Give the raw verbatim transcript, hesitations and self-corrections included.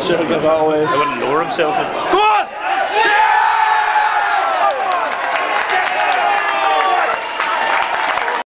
Should have given that away. I wouldn't lower himself. In. Go on!